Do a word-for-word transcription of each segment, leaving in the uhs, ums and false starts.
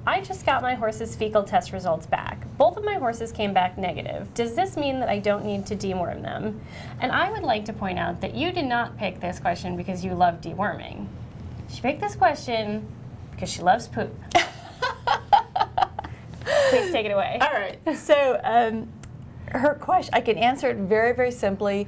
I just got my horse's fecal test results back. Both of my horses came back negative. Does this mean that I don't need to deworm them? And I would like to point out that you did not pick this question because you love deworming. She picked this question because she loves poop. Please take it away. All right. So um, her question, I can answer it very, very simply.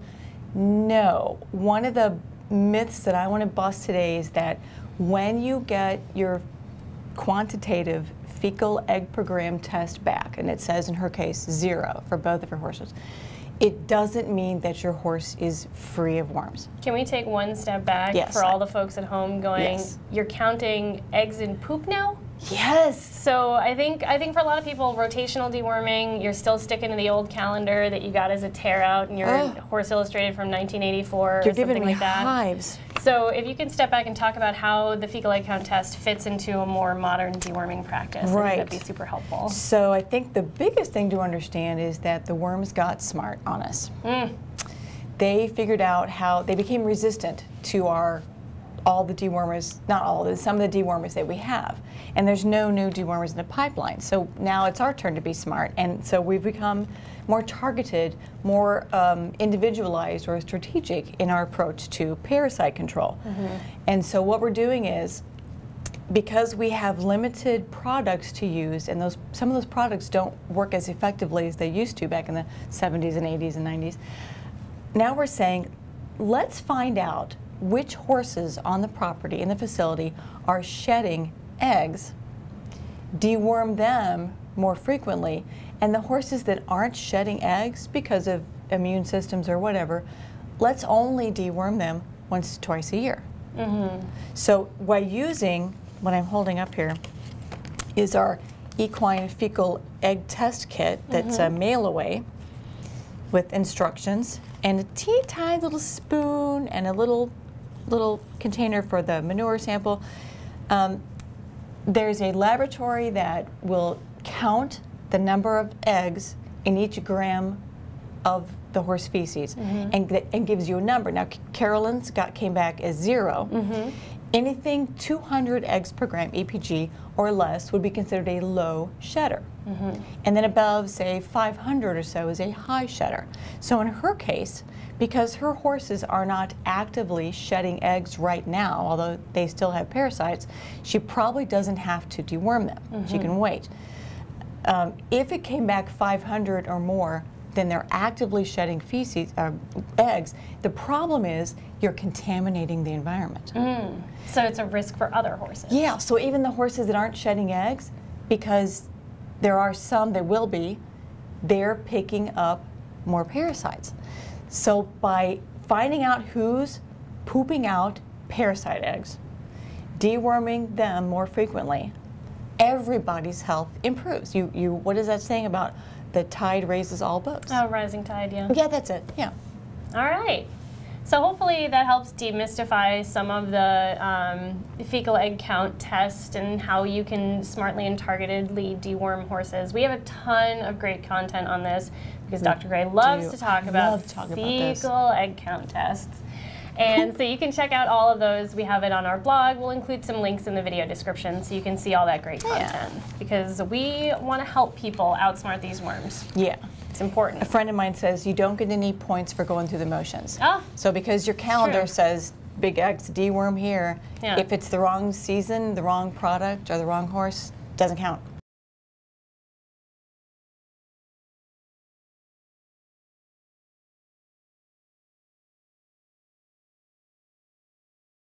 No. One of the myths that I want to bust today is that when you get your quantitative fecal egg per gram test back, and it says in her case zero for both of her horses, it doesn't mean that your horse is free of worms. Can we take one step back yes, for all the folks at home going, yes. You're counting eggs in poop now? Yes. So I think I think for a lot of people, rotational deworming, you're still sticking to the old calendar that you got as a tear out in your oh. Horse Illustrated from nineteen eighty-four you're or something giving me like that. hives. So if you can step back and talk about how the fecal egg count test fits into a more modern deworming practice, right. I think that'd be super helpful. So I think the biggest thing to understand is that the worms got smart on us. Mm. They figured out how, they became resistant to our all the dewormers, not all of them, some of the dewormers that we have. And there's no new dewormers in the pipeline. So now it's our turn to be smart. And so we've become more targeted, more um, individualized or strategic in our approach to parasite control. Mm-hmm. And so what we're doing is, because we have limited products to use, and those some of those products don't work as effectively as they used to back in the seventies and eighties and nineties, now we're saying, let's find out which horses on the property, in the facility, are shedding eggs, deworm them more frequently, and the horses that aren't shedding eggs because of immune systems or whatever, let's only deworm them once, twice a year. Mm-hmm. So by using, what I'm holding up here, is our Equine fecal egg test kit that's mm-hmm. a mail away with instructions and a teeny tiny little spoon and a little little container for the manure sample. Um, there's a laboratory that will count the number of eggs in each gram of the horse feces mm-hmm. and, and gives you a number. Now Carolyn's got came back as zero. Mm-hmm. Anything two hundred eggs per gram E P G or less would be considered a low shedder. Mm-hmm. And then above, say, five hundred or so is a high shedder. So in her case, because her horses are not actively shedding eggs right now, although they still have parasites, she probably doesn't have to deworm them. Mm-hmm. She can wait. Um, if it came back five hundred or more, then they're actively shedding feces, uh, eggs. The problem is you're contaminating the environment. Mm. So it's a risk for other horses. Yeah, so even the horses that aren't shedding eggs, because there are some that will be, they're picking up more parasites. So by finding out who's pooping out parasite eggs, deworming them more frequently, everybody's health improves. You, you, what is that saying about the tide raises all boats? Oh, rising tide, yeah. Yeah, that's it, yeah. All right. So hopefully that helps demystify some of the um, fecal egg count test and how you can smartly and targetedly deworm horses. We have a ton of great content on this because we Doctor Gray loves to talk about to talk fecal about egg count tests. And so you can check out all of those. We have it on our blog. We'll include some links in the video description so you can see all that great content. Yeah. Because we want to help people outsmart these worms. Yeah. It's important. A friend of mine says you don't get any points for going through the motions. Oh, so because your calendar says big X deworm here, yeah. if it's the wrong season, the wrong product, or the wrong horse, doesn't count.